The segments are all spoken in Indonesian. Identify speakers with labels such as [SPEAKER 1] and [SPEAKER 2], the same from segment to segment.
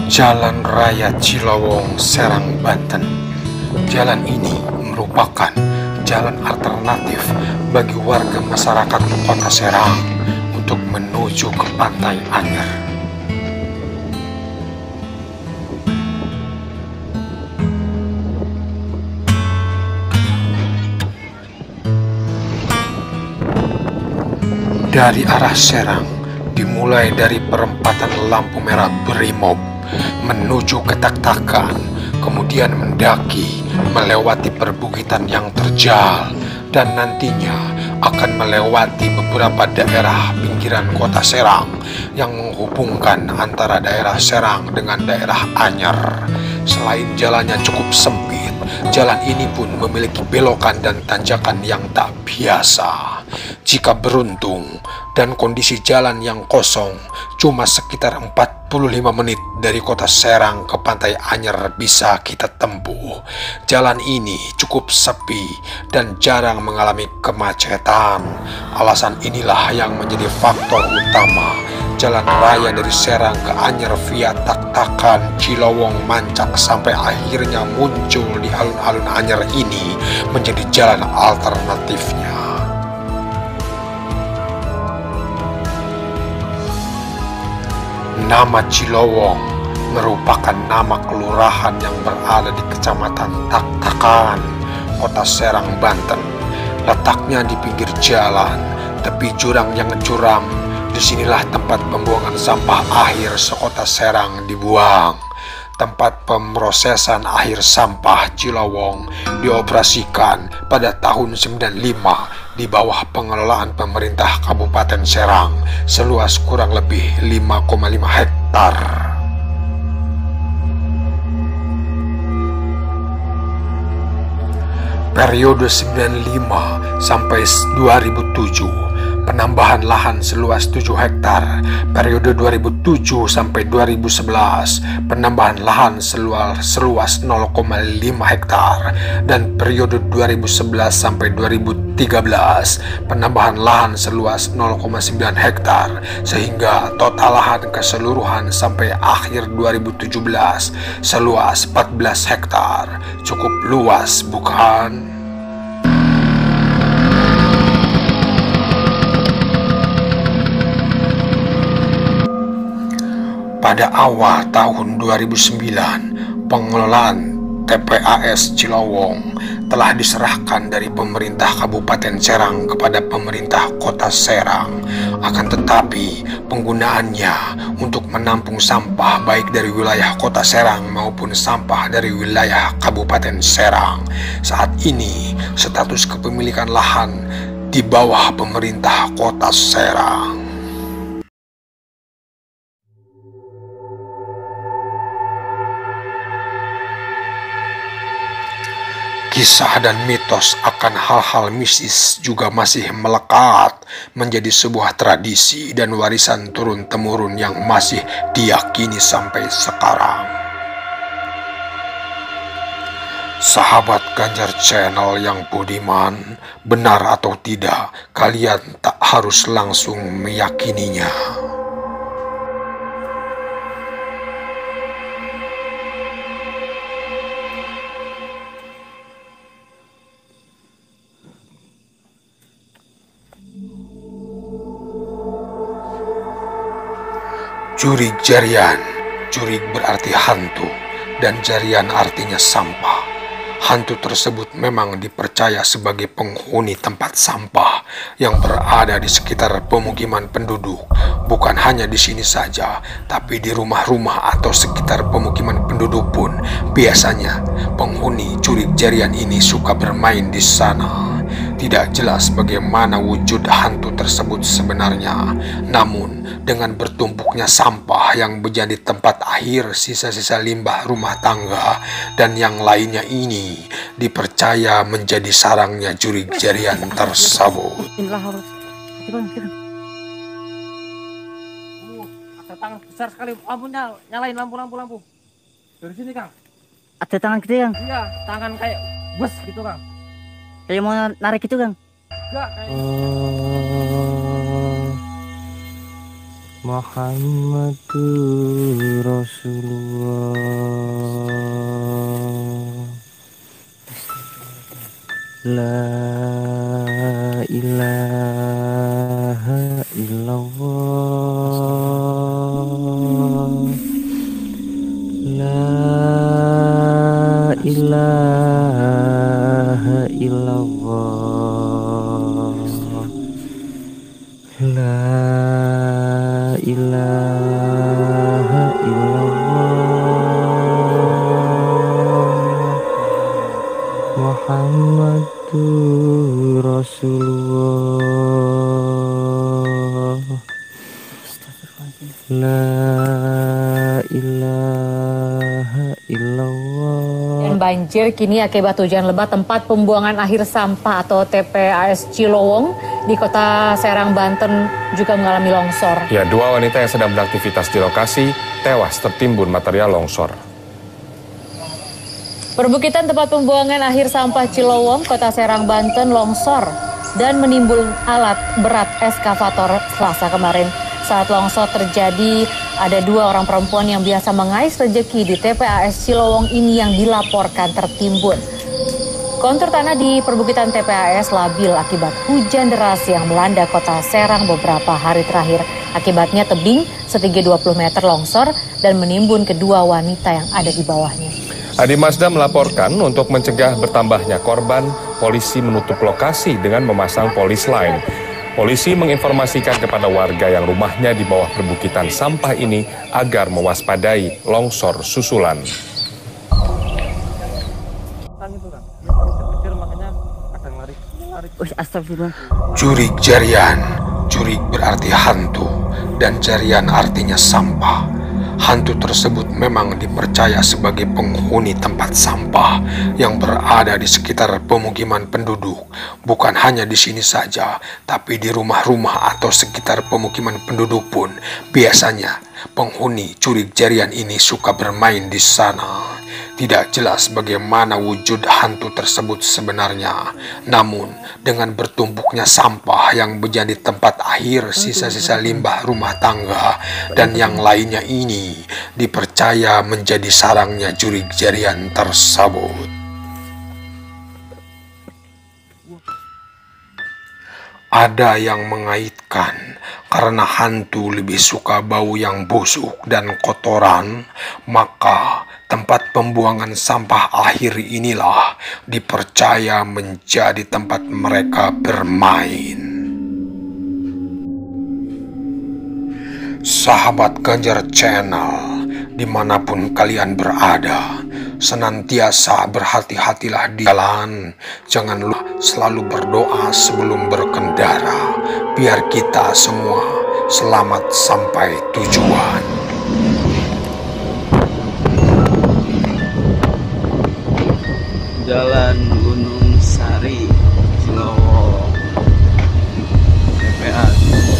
[SPEAKER 1] Jalan Raya Cilowong, Serang, Banten. Jalan ini merupakan jalan alternatif bagi warga masyarakat Kota Serang untuk menuju ke Pantai Anyer. Dari arah Serang, dimulai dari perempatan lampu merah Brimob menuju ke Tak-Takan, kemudian mendaki melewati perbukitan yang terjal, dan nantinya akan melewati beberapa daerah pinggiran Kota Serang yang menghubungkan antara daerah Serang dengan daerah Anyer. Selain jalannya cukup sempit, jalan ini pun memiliki belokan dan tanjakan yang tak biasa. Jika beruntung dan kondisi jalan yang kosong, cuma sekitar 45 menit dari Kota Serang ke Pantai Anyer bisa kita tempuh. Jalan ini cukup sepi dan jarang mengalami kemacetan. Alasan inilah yang menjadi faktor utama jalan raya dari Serang ke Anyer via Tak-Takan, Cilowong, Mancak sampai akhirnya muncul di alun-alun Anyer ini menjadi jalan alternatifnya. Nama Cilowong merupakan nama kelurahan yang berada di Kecamatan Tak-Takan, Kota Serang, Banten. Letaknya di pinggir jalan, tepi jurang yang curam. Disinilah tempat pembuangan sampah akhir sekota Serang dibuang. Tempat pemrosesan akhir sampah Cilowong dioperasikan pada tahun 95 di bawah pengelolaan pemerintah Kabupaten Serang seluas kurang lebih 5,5 hektar. Periode 95 sampai 2007 penambahan lahan seluas 7 hektar. Periode 2007 sampai 2011 penambahan lahan seluas 0,5 hektar, dan periode 2011 sampai 2013 penambahan lahan seluas 0,9 hektar, sehingga total lahan keseluruhan sampai akhir 2017 seluas 14 hektar. Cukup luas, bukan? Pada awal tahun 2009, pengelolaan TPAS Cilowong telah diserahkan dari pemerintah Kabupaten Serang kepada pemerintah Kota Serang. Akan tetapi, penggunaannya untuk menampung sampah baik dari wilayah Kota Serang maupun sampah dari wilayah Kabupaten Serang. Saat ini, status kepemilikan lahan di bawah pemerintah Kota Serang. Kisah dan mitos akan hal-hal mistis juga masih melekat menjadi sebuah tradisi dan warisan turun-temurun yang masih diyakini sampai sekarang. Sahabat Ganjar Channel yang budiman, benar atau tidak, kalian tak harus langsung meyakininya. Jurig jarian, jurig berarti hantu, dan jarian artinya sampah. Hantu tersebut memang dipercaya sebagai penghuni tempat sampah yang berada di sekitar pemukiman penduduk. Bukan hanya di sini saja, tapi di rumah-rumah atau sekitar pemukiman penduduk pun biasanya penghuni jurig jarian ini suka bermain di sana. Tidak jelas bagaimana wujud hantu tersebut sebenarnya, namun dengan bertumpuknya sampah yang menjadi tempat akhir sisa-sisa limbah rumah tangga dan yang lainnya ini dipercaya menjadi sarangnya jurig jarian tersebut.
[SPEAKER 2] Ada tangan besar sekali, lampunya nyalain lampu. Dari sini Kang.
[SPEAKER 3] Ada tangan gede Kang?
[SPEAKER 2] Iya, tangan kayak bus gitu Kang.
[SPEAKER 3] Kayak mau narik gitu Kang?
[SPEAKER 2] Enggak, kayak
[SPEAKER 4] Muhammadur Rasulullah. La ilaha illallah. La ilaha illallah. La ilaha illallah. Muhammadur Rasulullah. La ilaha illallah.
[SPEAKER 5] Dan banjir kini akibat hujan lebat tempat pembuangan akhir sampah atau TPAS Cilowong di Kota Serang, Banten juga mengalami longsor.
[SPEAKER 6] Ya, dua wanita yang sedang beraktivitas di lokasi tewas tertimbun material longsor.
[SPEAKER 5] Perbukitan tempat pembuangan akhir sampah Cilowong, Kota Serang, Banten longsor dan menimbun alat berat eskavator Selasa kemarin. Saat longsor terjadi, ada dua orang perempuan yang biasa mengais rejeki di TPAS Cilowong ini yang dilaporkan tertimbun. Kontur tanah di perbukitan TPAS labil akibat hujan deras yang melanda Kota Serang beberapa hari terakhir. Akibatnya tebing setinggi 20 meter longsor dan menimbun kedua wanita yang ada di bawahnya.
[SPEAKER 6] Adi Mazda melaporkan untuk mencegah bertambahnya korban, polisi menutup lokasi dengan memasang polis lain. Polisi menginformasikan kepada warga yang rumahnya di bawah perbukitan sampah ini agar mewaspadai longsor susulan.
[SPEAKER 3] Astagfirullah.
[SPEAKER 1] Jurig jarian, jurig berarti hantu, dan jarian artinya sampah. Hantu tersebut memang dipercaya sebagai penghuni tempat sampah yang berada di sekitar pemukiman penduduk. Bukan hanya di sini saja, tapi di rumah-rumah atau sekitar pemukiman penduduk pun biasanya penghuni jurig jarian ini suka bermain di sana. Tidak jelas bagaimana wujud hantu tersebut sebenarnya. Namun, dengan bertumpuknya sampah yang menjadi tempat akhir sisa-sisa limbah rumah tangga dan yang lainnya ini dipercaya menjadi sarangnya jurig jarian tersebut. Ada yang mengaitkan karena hantu lebih suka bau yang busuk dan kotoran, maka tempat pembuangan sampah akhir inilah dipercaya menjadi tempat mereka bermain. Sahabat Ganjar Channel, dimanapun kalian berada, senantiasa berhati-hatilah di jalan. Jangan lupa selalu berdoa sebelum berkendara, biar kita semua selamat sampai tujuan.
[SPEAKER 7] Jalan Gunung Sari, Cilowong, TPA.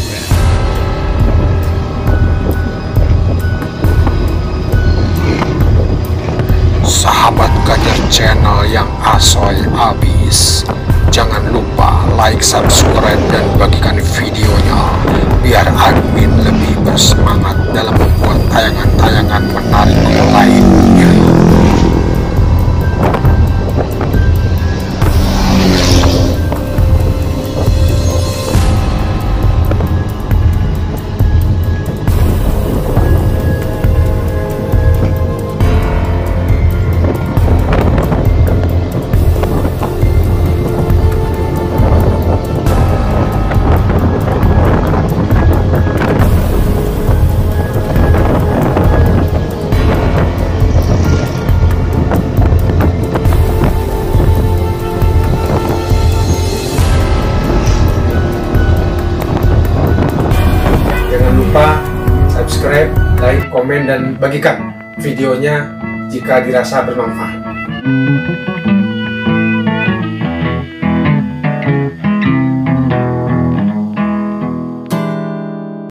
[SPEAKER 1] Sahabat Ganjar Channel yang asoy abis, jangan lupa like, subscribe, dan bagikan videonya biar admin lebih bersemangat dalam membuat tayangan-tayangan menarik lainnya. Subscribe, like, komen, dan bagikan videonya jika dirasa bermanfaat.